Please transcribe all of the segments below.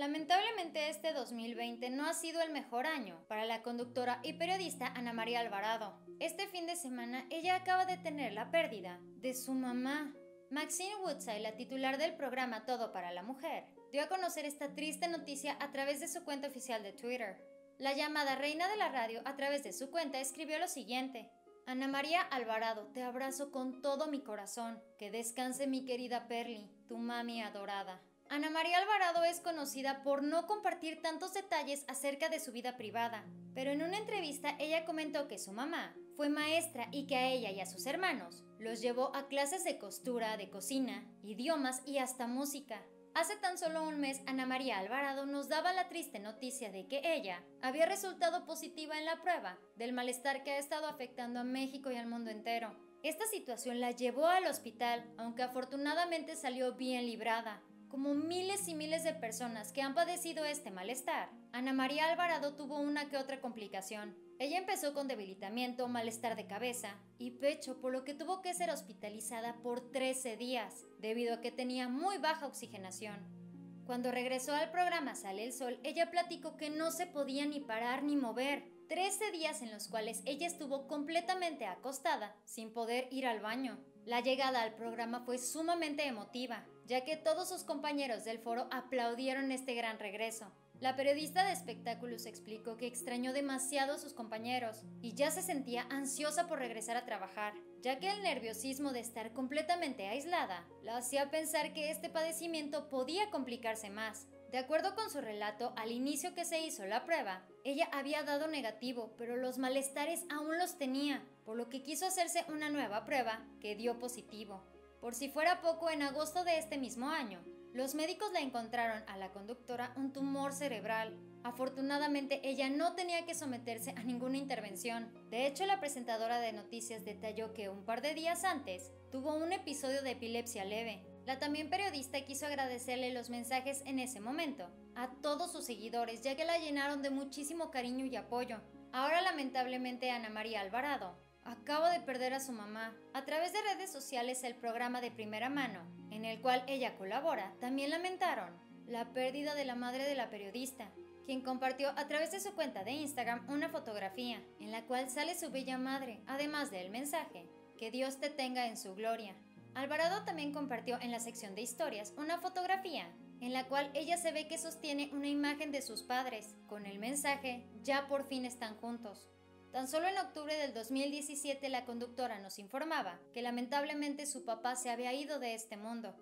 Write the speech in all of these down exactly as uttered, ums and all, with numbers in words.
Lamentablemente este dos mil veinte no ha sido el mejor año para la conductora y periodista Ana María Alvarado. Este fin de semana ella acaba de tener la pérdida de su mamá. Maxine Woodside, la titular del programa Todo para la Mujer, dio a conocer esta triste noticia a través de su cuenta oficial de Twitter. La llamada reina de la radio a través de su cuenta escribió lo siguiente: Ana María Alvarado, te abrazo con todo mi corazón. Que descanse mi querida Perly, tu mami adorada. Ana María Alvarado es conocida por no compartir tantos detalles acerca de su vida privada, pero en una entrevista ella comentó que su mamá fue maestra y que a ella y a sus hermanos los llevó a clases de costura, de cocina, idiomas y hasta música. Hace tan solo un mes, Ana María Alvarado nos daba la triste noticia de que ella había resultado positiva en la prueba del malestar que ha estado afectando a México y al mundo entero. Esta situación la llevó al hospital, aunque afortunadamente salió bien librada. Como miles y miles de personas que han padecido este malestar, Ana María Alvarado tuvo una que otra complicación. Ella empezó con debilitamiento, malestar de cabeza y pecho, por lo que tuvo que ser hospitalizada por trece días, debido a que tenía muy baja oxigenación. Cuando regresó al programa Sale el Sol, ella platicó que no se podía ni parar ni mover. trece días en los cuales ella estuvo completamente acostada, sin poder ir al baño. La llegada al programa fue sumamente emotiva, ya que todos sus compañeros del foro aplaudieron este gran regreso. La periodista de espectáculos explicó que extrañó demasiado a sus compañeros y ya se sentía ansiosa por regresar a trabajar, ya que el nerviosismo de estar completamente aislada la hacía pensar que este padecimiento podía complicarse más. De acuerdo con su relato, al inicio que se hizo la prueba, ella había dado negativo, pero los malestares aún los tenía, por lo que quiso hacerse una nueva prueba que dio positivo. Por si fuera poco, en agosto de este mismo año, los médicos le encontraron a la conductora un tumor cerebral. Afortunadamente, ella no tenía que someterse a ninguna intervención. De hecho, la presentadora de noticias detalló que un par de días antes tuvo un episodio de epilepsia leve. La también periodista quiso agradecerle los mensajes en ese momento a todos sus seguidores, ya que la llenaron de muchísimo cariño y apoyo. Ahora, lamentablemente, Ana María Alvarado acaba de perder a su mamá. A través de redes sociales, el programa De Primera Mano, en el cual ella colabora, también lamentaron la pérdida de la madre de la periodista, quien compartió a través de su cuenta de Instagram una fotografía en la cual sale su bella madre, además del mensaje: que Dios te tenga en su gloria. Alvarado también compartió en la sección de historias una fotografía en la cual ella se ve que sostiene una imagen de sus padres, con el mensaje: ya por fin están juntos. Tan solo en octubre del dos mil diecisiete la conductora nos informaba que lamentablemente su papá se había ido de este mundo.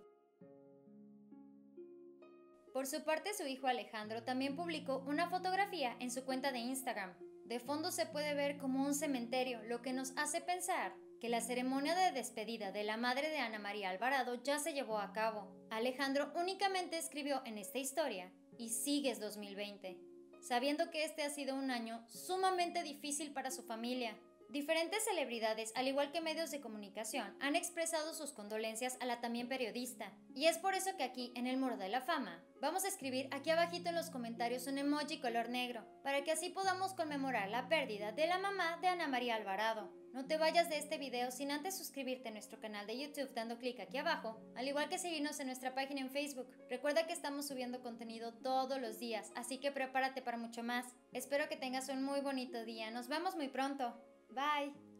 Por su parte, su hijo Alejandro también publicó una fotografía en su cuenta de Instagram. De fondo se puede ver como un cementerio, lo que nos hace pensar que la ceremonia de despedida de la madre de Ana María Alvarado ya se llevó a cabo. Alejandro únicamente escribió en esta historia: y sigues dos mil veinte, sabiendo que este ha sido un año sumamente difícil para su familia. Diferentes celebridades, al igual que medios de comunicación, han expresado sus condolencias a la también periodista. Y es por eso que aquí, en el Muro de la Fama, vamos a escribir aquí abajito en los comentarios un emoji color negro, para que así podamos conmemorar la pérdida de la mamá de Ana María Alvarado. No te vayas de este video sin antes suscribirte a nuestro canal de YouTube dando clic aquí abajo, al igual que seguirnos en nuestra página en Facebook. Recuerda que estamos subiendo contenido todos los días, así que prepárate para mucho más. Espero que tengas un muy bonito día. Nos vemos muy pronto. Bye.